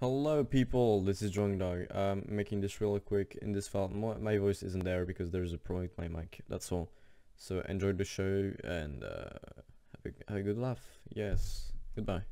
Hello people, this is Dog. I'm making this really quick. In this file, my voice isn't there because there's a problem with my mic, that's all. So enjoy the show and have a good laugh. Yes, goodbye.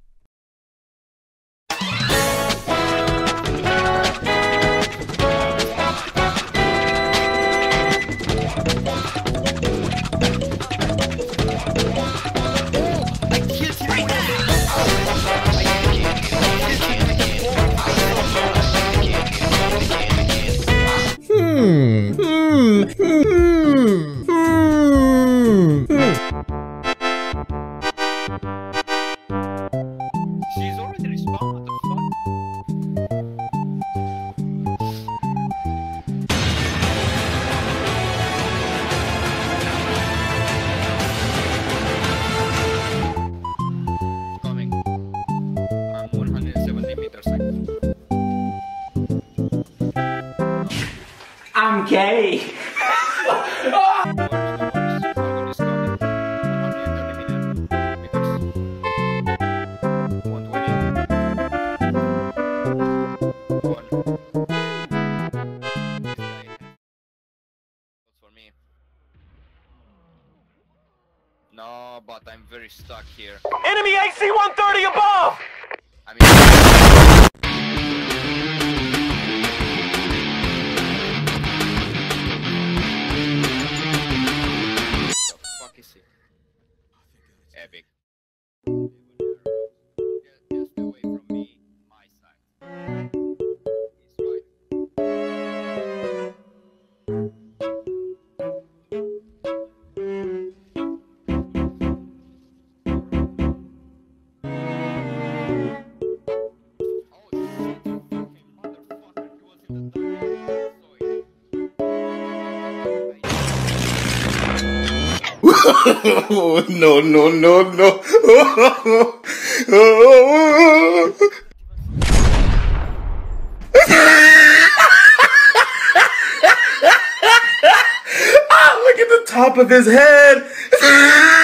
She's already respawned, what the fuck? Coming. I'm 170 meters away. I'm gay. No, but I'm very stuck here. Enemy AC-130 above! I mean... What the fuck is he? Epic. Just away from me, my side. He's right. No, no, no, no. Ah, look at the top of his head.